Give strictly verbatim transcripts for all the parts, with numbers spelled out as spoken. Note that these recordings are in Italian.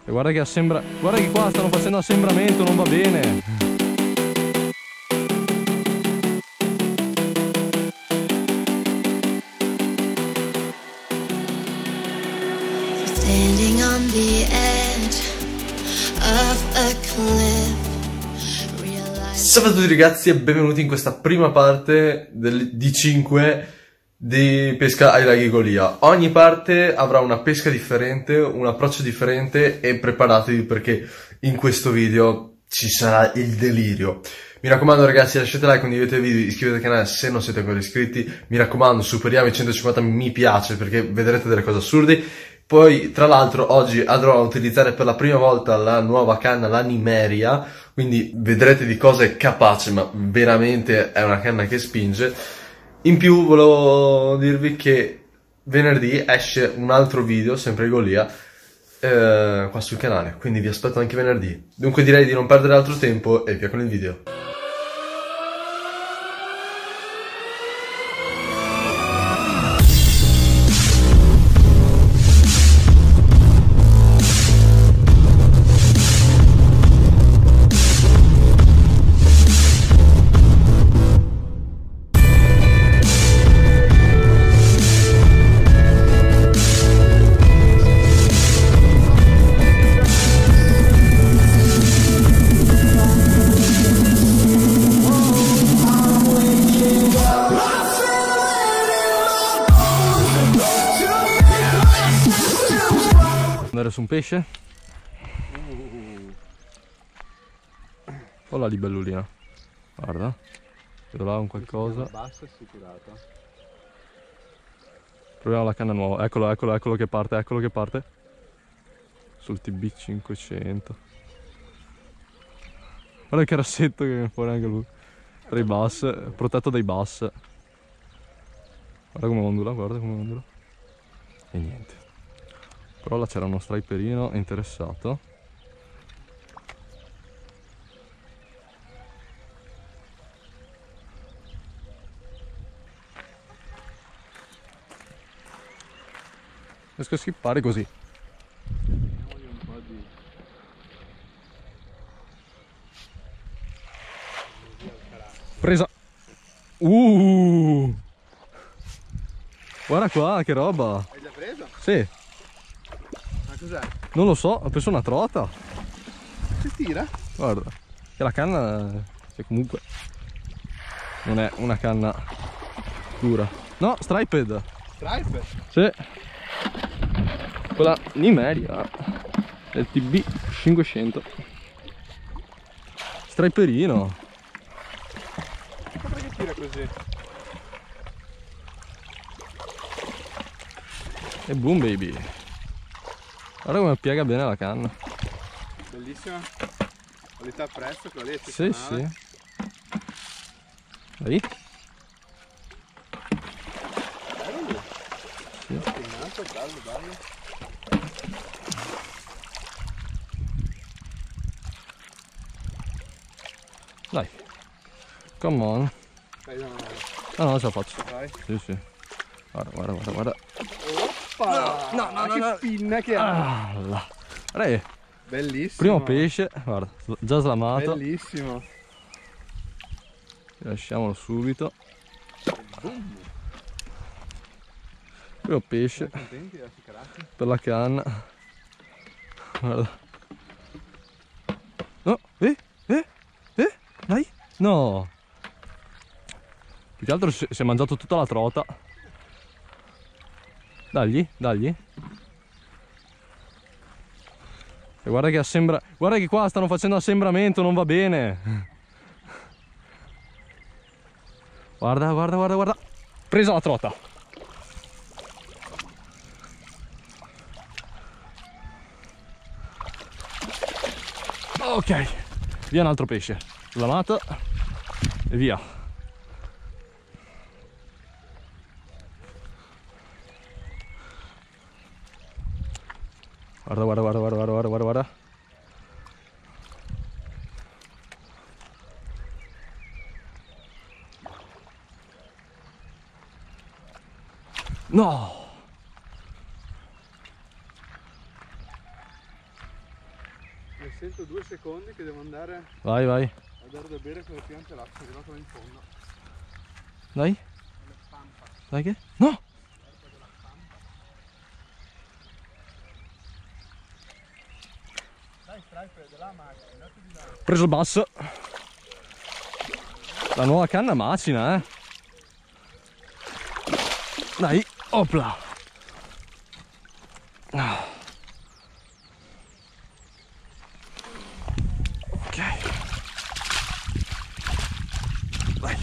E guarda che assembra... Guarda che qua stanno facendo assembramento, non va bene. Standing on the edge of a cliff. Salve a tutti ragazzi e benvenuti in questa prima parte del, di cinque di pesca ai laghi Golia. Ogni parte avrà una pesca differente, un approccio differente e preparatevi perché in questo video ci sarà il delirio. Mi raccomando ragazzi, lasciate like, condividete il video, iscrivetevi al canale se non siete ancora iscritti. Mi raccomando, superiamo i centocinquanta mi piace perché vedrete delle cose assurde. Poi, tra l'altro, oggi andrò a utilizzare per la prima volta la nuova canna, la Nimeria, quindi vedrete di cosa è capace, ma veramente è una canna che spinge. In più, volevo dirvi che venerdì esce un altro video, sempre Golia, eh, qua sul canale, quindi vi aspetto anche venerdì. Dunque direi di non perdere altro tempo e via con il video. Andare su un pesce? Oh la libellulina. Guarda. Vedo là un qualcosa. Bassa assicurata. Proviamo la canna nuova. Eccolo, eccolo, eccolo che parte, eccolo che parte. Sul T B cinquecento. Guarda che rassetto che viene fuori anche lui. Tra i bass, protetto dai bass. Guarda come ondula, guarda come ondula. E niente. Però là c'era uno striperino interessato. Riesco a schippare così. Diamogli un po' di... Presa. Uh! Guarda qua, che roba. Hai già preso? Sì. Ma cos'è? Non lo so, ho preso una trota. Si tira? Guarda, che la canna, cioè comunque non è una canna dura. No, striped. Stripe? Sì. Quella Nimeria del T B cinquecento. Striperino. Ma perché tira così? E boom baby. Guarda come piega bene la canna. Bellissima. Qualità prezzo, quella lì è Sì, sì. Dai. Bello. Sì. Spinato, bello, bello. Dai. Come on. Dai, no, no, no. Ah no, ce la faccio. Vai. Sì, sì. Guarda, guarda, guarda, guarda. Oppa! No, no, no, che no. pinna che ha. Ah, là. Guarda che Bellissimo. primo pesce, guarda, già slamato. Bellissimo. Lasciamolo subito. Primo pesce Contenti della sicarati? per la canna. Guarda. No, eh, eh, eh, dai. No. Più che altro si si è mangiato tutta la trota. Dagli, dagli. E guarda che assembra... Guarda che qua stanno facendo assembramento, non va bene. Guarda, guarda, guarda, guarda. Presa la trota. Ok. Via un altro pesce. Slamato. E via. Guarda, guarda, guarda, guarda, guarda, guarda, guarda. No! Sento due secondi che devo andare Vai, vai. a dare da bere con le piante là, sono arrivato là in fondo. Dai. Dai che? No! Dai Striper, della macchina, andate di là. Preso il basso. La nuova canna macina, eh. Dai, opla. Ah. Ok. Vai.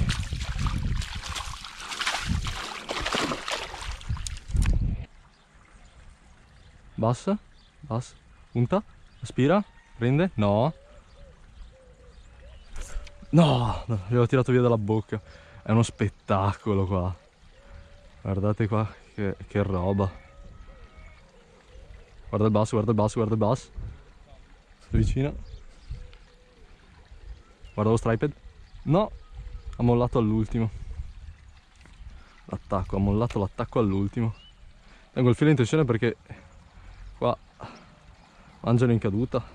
Bassa, bassa, punta, aspira, prende, no. No, no, gliel'ho tirato via dalla bocca. È uno spettacolo qua. Guardate qua, che, che roba. Guarda il basso, guarda il basso, guarda il basso. Sto vicino. Guarda lo striped. No, ha mollato all'ultimo. L'attacco, ha mollato l'attacco all'ultimo. Tengo il filo in tensione perché qua mangiano in caduta.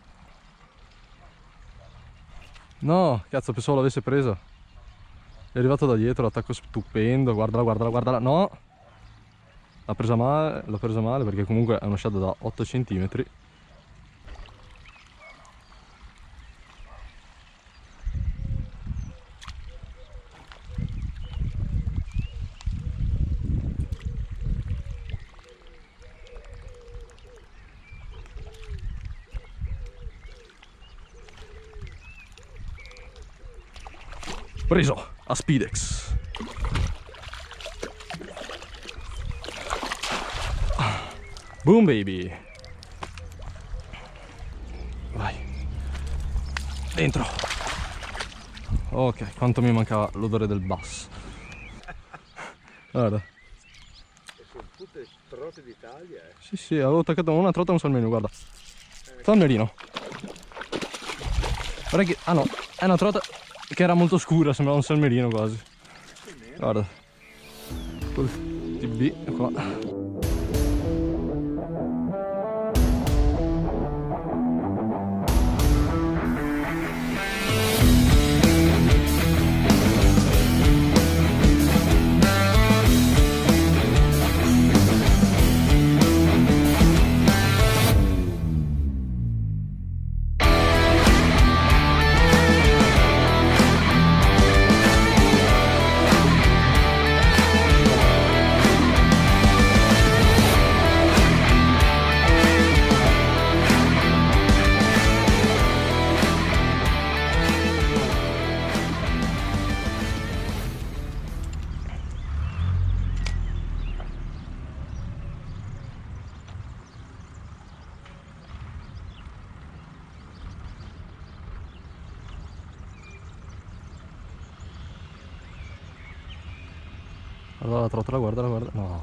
No, cazzo, pensavo l'avesse presa. È arrivato da dietro, l'attacco stupendo. Guardala, guardala, guardala. No! L'ha presa male, l'ho presa male perché comunque è uno shadow da otto centimetri. Preso a Speedex. Boom baby. Vai. Dentro. Ok, quanto mi mancava l'odore del bass. Guarda. E sono tutte trote d'Italia, eh. Sì, sì, avevo attaccato una trota e un salmerino, guarda. Salmerino. Guarda che... Ah no, è una trota che era molto scura, sembrava un salmerino quasi. Guarda. Col T B qua. Allora la trottola, guardala, guarda. No.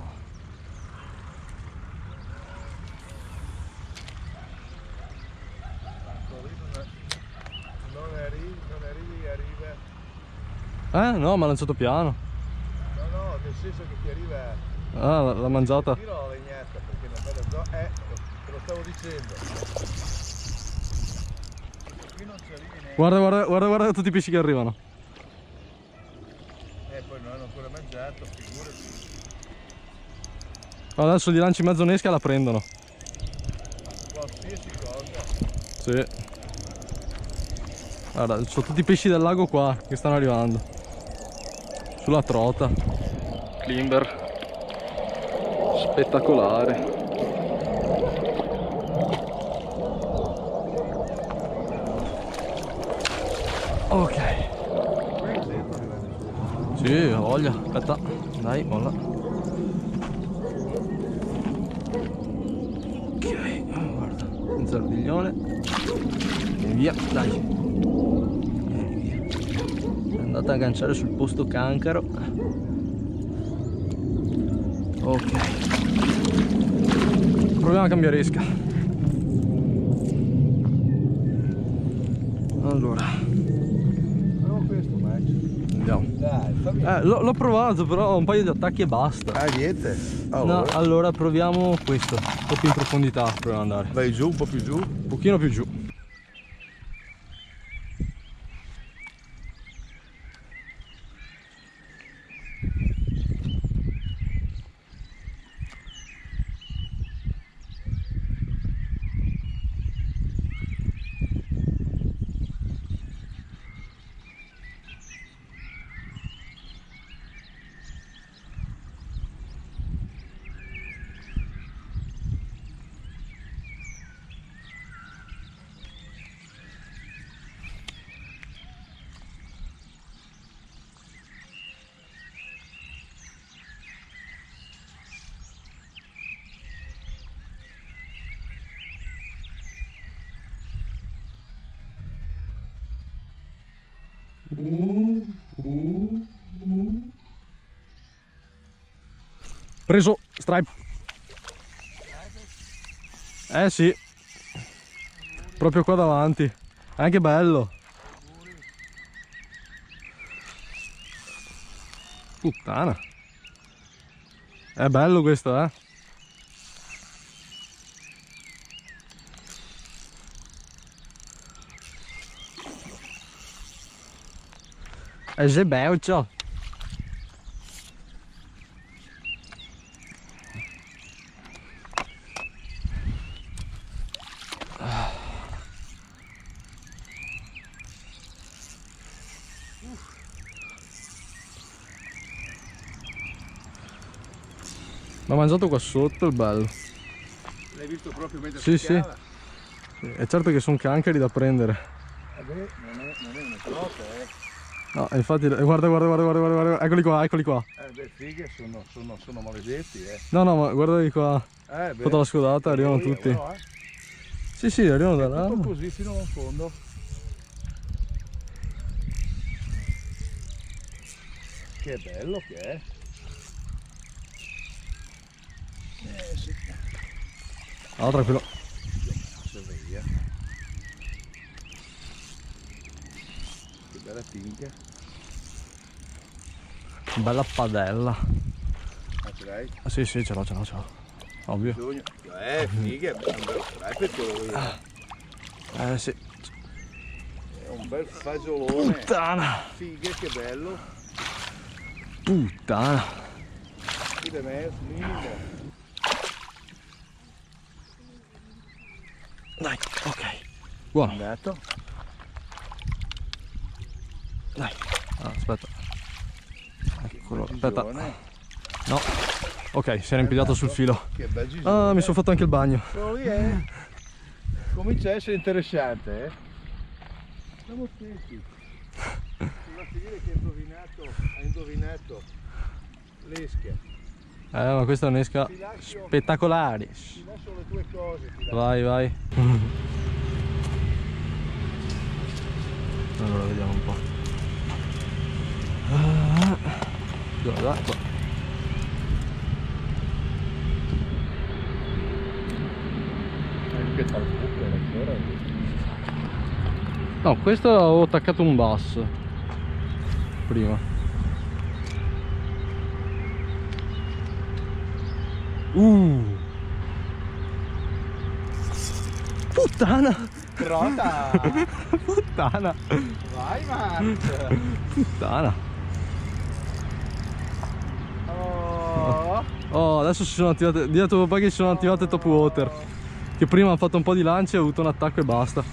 Non arrivi, non arrivi, arriva. Eh no, ma ha lanciato piano. No, no, nel senso che ti arriva. Ah, l'ha mangiata. Io l'ho legnata perché non vedo già. Eh, te lo stavo dicendo. Qui non ci arrivi neanche. Guarda, guarda, guarda, guarda tutti i pesci che arrivano. Eh, poi non hanno ancora mangiato, figurati. Adesso gli lanci mezzo un'esca e la prendono. Qualsiasi cosa. Sì. Guarda, sono tutti i pesci del lago qua che stanno arrivando. Sulla trota. Climber. Spettacolare. Ok. Sì, ho voglia. Aspetta. Dai, molla. Ok, guarda. Un sardiglione. E via, dai. E via. È andata a agganciare sul posto cancaro. Ok. Proviamo a cambiare esca. Allora. Questo Max. Andiamo. Dai, fammi. Eh, l'ho provato, però un paio di attacchi e basta. Ah, niente. Oh, No, allora proviamo questo. Un po' più in profondità proviamo ad andare. vai giù, un po' più giù. Un pochino più giù. Preso, stripe. Eh sì. Proprio qua davanti. È anche bello. Puttana. È bello questo, eh. È bello. L'ho mangiato qua sotto, il bello. L'hai visto proprio mentre Sì, sì. picchiava? Sì, è certo che sono cancheri da prendere. Vabbè, non è, non è una trota, eh. No, infatti, guarda, guarda, guarda, guarda, guarda, eccoli qua, eccoli qua. Eh beh, fighe sono, sono, sono maledetti, eh. No, no, ma guardali qua. Eh beh. Sotto la scodata arrivano Io, tutti. però, eh. Sì, sì, arrivano da là. Tutto così fino in fondo. Che bello che è. Eh sì. Ah, tranquillo. Se via. Che bella tinca. Bella padella. Ma ce l'hai? Ah, sì, sì, ce l'ho, ce l'ho, ce l'ho. Ovvio. Bisogna. Eh, fighe, è un bel frepetto. Eh, sì. È un bel fagiolone. Puttana. Fighe, che bello. Puttana. Qui me, minimo. Dai, ok. Buono. Andato. Dai. Ah, aspetta. Eccolo, aspetta. No. Ok, si era impigliato sul filo. Che bel gisone. Ah, mi sono fatto anche il bagno. Solo è. Comincia a essere interessante, eh. Siamo attenti. Mi va a dire che hai indovinato, hai indovinato l'esca. Eh, ma questa è un'esca Ti lascio, spettacolare. ti lascio le tue cose. Ti lascio. Vai, vai. Allora, vediamo un po'. Ah, dove va? Qua. Che tal buco, No, questo avevo attaccato un basso prima. Uh. Puttana! Trota! Puttana! Vai, Max! Puttana! Oh! Oh, adesso si sono attivate. Di a tuo papà che si sono attivate top water. Che prima hanno fatto un po' di lanci e ho avuto un attacco e basta.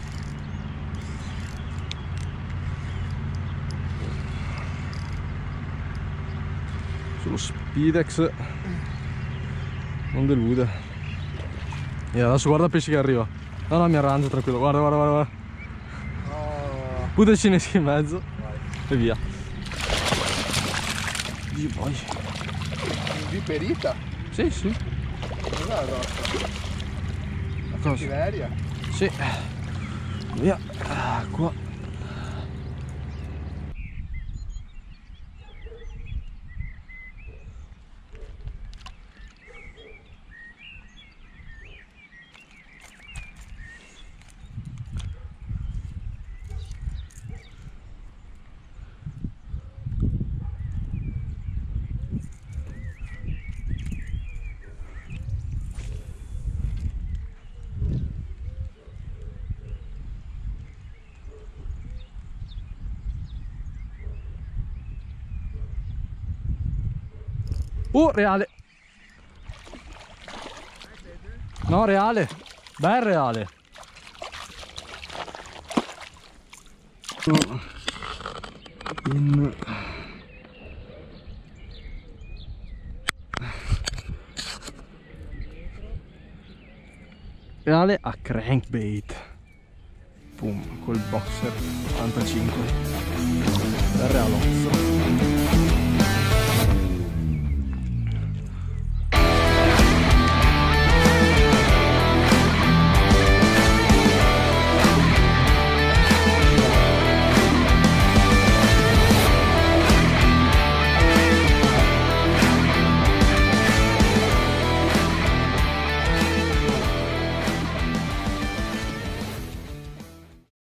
Sullo Speedex non delude. E adesso guarda il pesce che arriva. No, no, mi arrangio, tranquillo. Guarda, guarda, guarda, guarda. Oh! Pure cinesi in mezzo. Vai. E via. Dio, poi. Viperita? Sì, sì. Cos'è addosso? Cosa? Cattiveria? Sì. Via. Ah, qua. Uh, reale. No, reale. Bel reale. In... Reale a crankbait. Pum, col boxer ottantacinque. Bel realozzo.